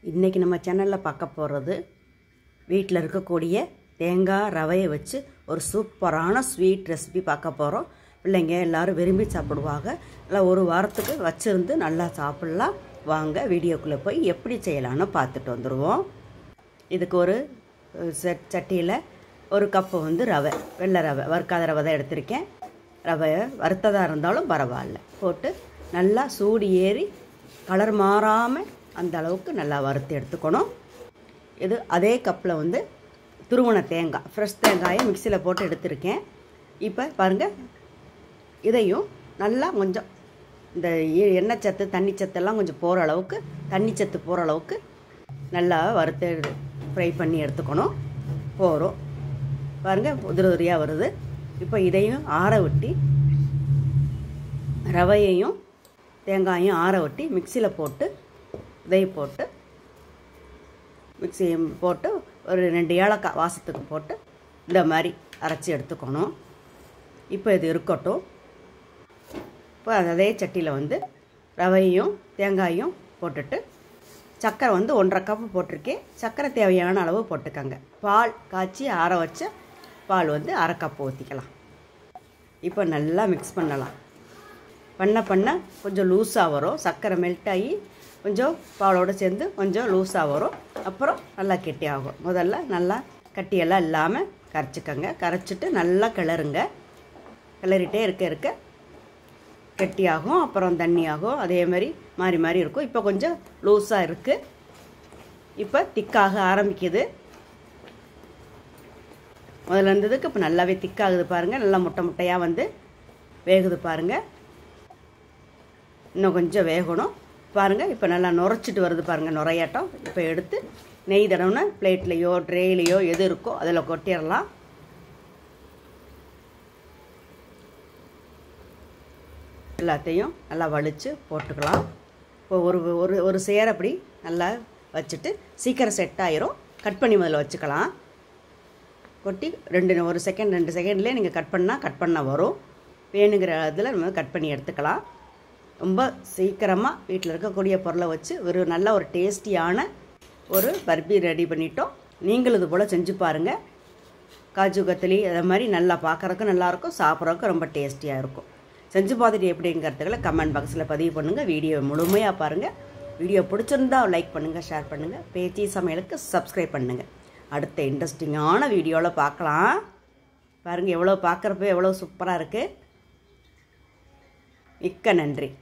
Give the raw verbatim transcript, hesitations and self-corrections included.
இன்றைக்கி நம்ம சேனலில் பார்க்க போகிறது வீட்டில் இருக்கக்கூடிய தேங்காய் ரவையை வச்சு ஒரு சூப்பரான ஸ்வீட் ரெசிபி பார்க்க போகிறோம். பிள்ளைங்க எல்லோரும் விரும்பி சாப்பிடுவாங்க. இல்லை ஒரு வாரத்துக்கு வச்சுருந்து நல்லா சாப்பிட்லாம். வாங்க வீடியோக்குள்ளே போய் எப்படி செய்யலான்னு பார்த்துட்டு வந்துடுவோம். இதுக்கு ஒரு செட் சட்டியில் ஒரு கப்பு வந்து ரவை, வெள்ளை ரவை, வறுக்காத ரவை தான் எடுத்திருக்கேன். ரவையை வறுத்ததாக இருந்தாலும் பரவாயில்ல, போட்டு நல்லா சூடு ஏறி கலர் மாறாமல் அந்த அளவுக்கு நல்லா வறுத்து எடுத்துக்கணும். இது அதே கப்பில் வந்து துருவன தேங்காய், ஃப்ரெஷ் தேங்காயை மிக்சியில் போட்டு எடுத்திருக்கேன். இப்போ பாருங்கள், இதையும் நல்லா கொஞ்சம் இந்த எண்ணெய் சத்து தண்ணி சத்தெல்லாம் கொஞ்சம் போகிற அளவுக்கு, தண்ணி சத்து போகிற அளவுக்கு நல்லா வறுத்து ஃப்ரை பண்ணி எடுத்துக்கணும். போகிறோம் பாருங்கள், உதிரி உதிரியாக வருது. இப்போ இதையும் ஆற விட்டு, ரவையையும் தேங்காயும் ஆற விட்டு மிக்சியில் போட்டு இதை போட்டு மிக்சியும் போட்டு ஒரு ரெண்டு ஏலக்காய் வாசத்துக்கு போட்டு இந்த மாதிரி அரைச்சி எடுத்துக்கணும். இப்போ இது இருக்கட்டும். இப்போ அதே சட்டியில் வந்து ரவையும் தேங்காயும் போட்டுட்டு சர்க்கரை வந்து ஒன்றரை கப்பு போட்டிருக்கேன். சர்க்கரை தேவையான அளவு போட்டுக்கோங்க. பால் காய்ச்சி ஆற வச்ச பால் வந்து அரை கப்பு ஊற்றிக்கலாம். இப்போ நல்லா மிக்ஸ் பண்ணலாம். பண்ண பண்ண கொஞ்சம் லூஸாக வரும். சர்க்கரை மெல்ட் ஆகி கொஞ்சம் பாலோடு சேர்ந்து கொஞ்சம் லூஸாக வரும். அப்புறம் நல்லா கெட்டி ஆகும். முதல்ல நல்லா கட்டியெல்லாம் இல்லாமல் கரைச்சிக்கோங்க. கரைச்சிட்டு நல்லா கிளறுங்க. கிளறிட்டே இருக்க இருக்க கெட்டியாகும், அப்புறம் தண்ணியாகும். அதே மாதிரி மாறி மாறி இருக்கும். இப்போ கொஞ்சம் லூஸாக இருக்குது. இப்போ திக்காக ஆரம்பிக்குது. முதல்ல இருந்ததுக்கு இப்போ நல்லாவே திக்காகுது பாருங்கள். நல்லா முட்டை முட்டையாக வந்து வேகுது பாருங்கள். இன்னும் கொஞ்சம் வேகணும் பாருங்கள். இப்போ நல்லா நுரைச்சிட்டு வருது பாருங்கள், நுரையாட்டம். இப்போ எடுத்து நெய் தடவுன பிளேட்லேயோ ட்ரேலையோ எது இருக்கோ அதில் கொட்டிடலாம். எல்லாத்தையும் நல்லா வலித்து போட்டுக்கலாம். இப்போ ஒரு ஒரு ஒரு சேர் அப்படி நல்லா வச்சுட்டு சீக்கிரம் செட் ஆயிரும். கட் பண்ணி முதல்ல வச்சுக்கலாம். கொட்டி ரெண்டு ஒரு செகண்ட் ரெண்டு செகண்ட்லேயே நீங்கள் கட் பண்ணால் கட் பண்ண வரும். வேணுங்கிற இதில் நம்ம கட் பண்ணி எடுத்துக்கலாம். ரொம்ப சீக்கிரமாக வீட்டில் இருக்கக்கூடிய பொருளை வச்சு ஒரு நல்ல ஒரு டேஸ்டியான ஒரு பர்பி ரெடி பண்ணிட்டோம். நீங்களும் இது போல் செஞ்சு பாருங்கள். காஜு கத்திலி அதை மாதிரி நல்லா பார்க்குறதுக்கும் நல்லாயிருக்கும், சாப்பிட்றதுக்கும் ரொம்ப டேஸ்டியாக இருக்கும். செஞ்சு பார்த்துட்டு எப்படிங்கிறதுக்குள்ள கமெண்ட் பாக்ஸில் பதிவு பண்ணுங்கள். வீடியோ முழுமையாக பாருங்கள். வீடியோ பிடிச்சிருந்தா லைக் பண்ணுங்கள், ஷேர் பண்ணுங்கள். பேச்சி சமையலுக்கு சப்ஸ்கிரைப் பண்ணுங்கள். அடுத்த இன்ட்ரெஸ்டிங்கான வீடியோவில் பார்க்கலாம். பாருங்கள், எவ்வளோ பார்க்குறப்ப எவ்வளோ சூப்பராக இருக்குது. மிக்க நன்றி.